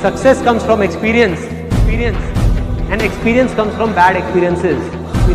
success comes from experience, and experience comes from bad experiences.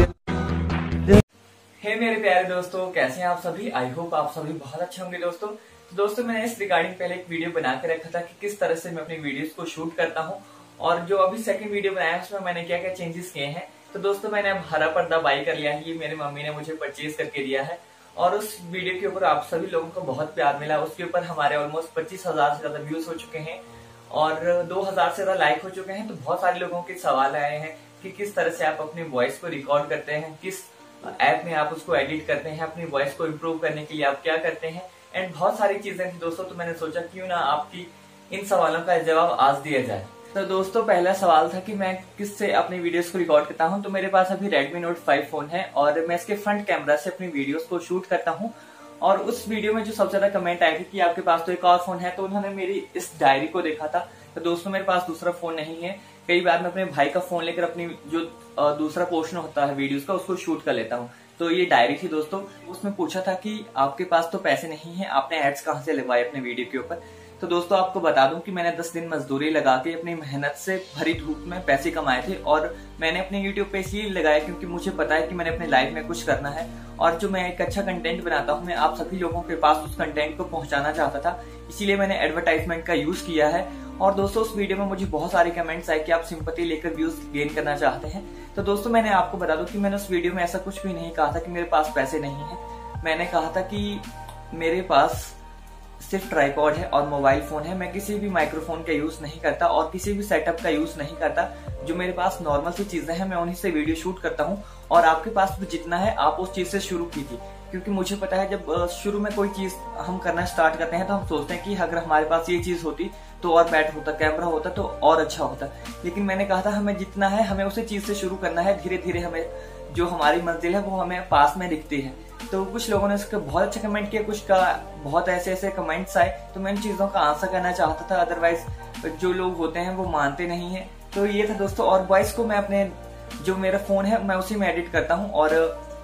हे मेरे प्यारे दोस्तों, कैसे हैं आप सभी। आई होप आप सभी बहुत अच्छे होंगे दोस्तों। तो दोस्तों मैंने इस रिगार्डिंग पहले एक वीडियो बना के रखा था कि किस तरह से मैं अपनी वीडियोस को शूट करता हूं, और जो अभी सेकंड वीडियो बनाया है उसमें मैंने क्या क्या चेंजेस किए हैं। तो दोस्तों मैंने अब हरा पर्दा बाई कर लिया है, ये मेरी मम्मी ने मुझे परचेज करके दिया है, और उस वीडियो के ऊपर आप सभी लोगों को बहुत प्यार मिला। उसके ऊपर हमारे ऑलमोस्ट 25,000 से ज्यादा व्यूज हो चुके हैं और 2,000 से ज्यादा लाइक हो चुके हैं। तो बहुत सारे लोगों के सवाल आए हैं कि किस तरह से आप अपनी वॉइस को रिकॉर्ड करते हैं, किस ऐप में आप उसको एडिट करते हैं, अपनी वॉइस को इम्प्रूव करने के लिए आप क्या करते हैं, एंड बहुत सारी चीजें थी दोस्तों। तो मैंने सोचा क्यों ना आपकी इन सवालों का जवाब आज दिया जाए। तो दोस्तों पहला सवाल था कि मैं किससे अपनी वीडियोस को रिकॉर्ड करता हूं। तो मेरे पास अभी Redmi Note 5 फोन है और मैं इसके फ्रंट कैमरा से अपनी वीडियोस को शूट करता हूं। और उस वीडियो में जो सबसे ज्यादा कमेंट आए थे कि आपके पास तो एक और फोन है, तो उन्होंने मेरी इस डायरी को देखा था। तो दोस्तों मेरे पास दूसरा फोन नहीं है। कई बार मैं अपने भाई का फोन लेकर अपनी जो दूसरा पोर्शन होता है वीडियोस का उसको शूट कर लेता हूँ। तो ये डायरी थी दोस्तों। उसमें पूछा था कि आपके पास तो पैसे नहीं है, आपने एड्स कहाँ से लगवाए अपने वीडियो के ऊपर। तो दोस्तों आपको बता दूं कि मैंने 10 दिन मजदूरी लगा के अपनी मेहनत से भरी धूप में पैसे कमाए थे, और मैंने अपने यूट्यूब पे इसलिए लगाया क्योंकि मुझे पता है कि मैंने अपने लाइफ में कुछ करना है, और जो मैं एक अच्छा कंटेंट बनाता हूँ मैं आप सभी लोगों के पास उस कंटेंट को पहुंचाना चाहता था। इसीलिए मैंने एडवर्टाइजमेंट का यूज किया है। और दोस्तों उस वीडियो में मुझे बहुत सारे कमेंट्स आए कि आप सिंपैथी लेकर व्यूज गेन करना चाहते हैं। तो दोस्तों मैंने आपको बता दूं कि मैंने उस वीडियो में ऐसा कुछ भी नहीं कहा था कि मेरे पास पैसे नहीं है। मैंने कहा था कि मेरे पास सिर्फ ट्राइपॉड है और मोबाइल फोन है। मैं किसी भी माइक्रोफोन का यूज नहीं करता और किसी भी सेटअप का यूज नहीं करता। जो मेरे पास नॉर्मल सी चीजें हैं मैं उन्हीं से वीडियो शूट करता हूँ। और आपके पास भी जितना है आप उस चीज से शुरू कीजिए, क्योंकि मुझे पता है जब शुरू में कोई चीज हम करना स्टार्ट करते हैं तो हम सोचते हैं कि अगर हमारे पास ये चीज होती तो और बेटर होता, कैमरा होता तो और अच्छा होता। लेकिन मैंने कहा था हमें जितना है हमें उसी चीज से शुरू करना है। धीरे धीरे हमें जो हमारी मंजिल है वो हमें पास में दिखती है। तो कुछ लोगों ने उसका बहुत अच्छा कमेंट किया, कुछ का बहुत ऐसे ऐसे कमेंट्स आए, तो मैं इन चीजों का आंसर करना चाहता था। अदरवाइज जो लोग होते हैं वो मानते नहीं है। तो ये था दोस्तों। और वॉइस को मैं अपने जो मेरा फोन है मैं उसी में एडिट करता हूँ, और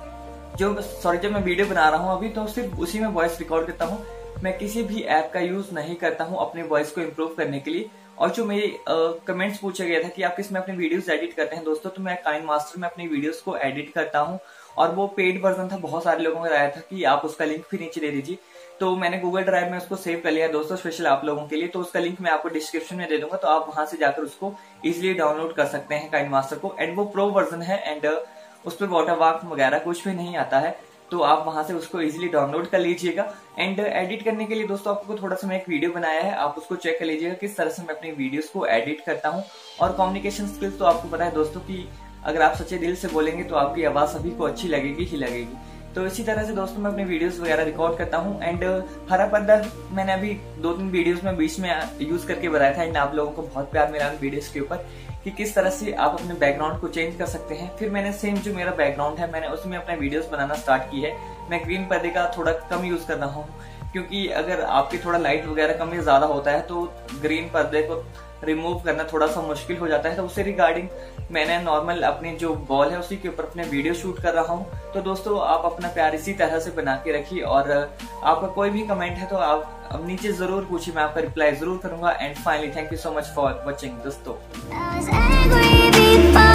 जब मैं वीडियो बना रहा हूँ अभी तो सिर्फ उसी में वॉइस रिकॉर्ड करता हूँ। मैं किसी भी ऐप का यूज नहीं करता हूँ अपनी वॉइस को इम्प्रूव करने के लिए। और जो मेरे कमेंट्स पूछा गया था कि आप किस में अपनी वीडियोस एडिट करते हैं दोस्तों, तो मैं काइनमास्टर में अपनी वीडियोस को एडिट करता हूँ, और वो पेड वर्जन था। बहुत सारे लोगों का आया था कि आप उसका लिंक भी नीचे दे दीजिए, तो मैंने गूगल ड्राइव में उसको सेव कर लिया दोस्तों स्पेशल आप लोगों के लिए। तो उसका लिंक मैं आपको डिस्क्रिप्शन में दे दूंगा, तो आप वहां से जाकर उसको इजिली डाउनलोड कर सकते हैं काइनमास्टर को। एंड वो प्रो वर्जन है एंड उस पर वाटरमार्क वगैरह कुछ भी नहीं आता है, तो आप वहां से उसको इजीली डाउनलोड कर लीजिएगा। एंड एडिट करने के लिए दोस्तों आपको थोड़ा सा मैं एक वीडियो बनाया है, आप उसको चेक कर लीजिएगा किस तरह से मैं अपनी वीडियोस को एडिट करता हूं। और कम्युनिकेशन स्किल्स तो आपको पता है दोस्तों कि अगर आप सच्चे दिल से बोलेंगे तो आपकी आवाज सभी को अच्छी लगेगी ही लगेगी। तो इसी तरह से दोस्तों मैं अपनी वीडियोस वगैरह रिकॉर्ड करता हूँ। एंड हरा पर्दा मैंने अभी 2-3 वीडियोस में बीच में यूज करके बनाया था, एंड आप लोगों को बहुत प्यार मिला वीडियोस के ऊपर कि किस तरह से आप अपने बैकग्राउंड को चेंज कर सकते हैं। फिर मैंने सेम जो मेरा बैकग्राउंड है मैंने उसमें अपने वीडियोस बनाना स्टार्ट की है। मैं ग्रीन पर्दे का थोड़ा कम यूज कर रहा हूँ, क्योंकि अगर आपकी थोड़ा लाइट वगैरह कम या ज्यादा होता है तो ग्रीन पर्दे को रिमूव करना थोड़ा सा मुश्किल हो जाता है। तो उससे रिगार्डिंग मैंने नॉर्मल अपनी जो वॉल है उसी के ऊपर अपने वीडियो शूट कर रहा हूँ। तो दोस्तों आप अपना प्यार इसी तरह से बना के रखिए, और आपका कोई भी कमेंट है तो आप नीचे जरूर पूछिए, मैं आपका रिप्लाई जरूर करूंगा। And finally thank you so much for watching दोस्तों।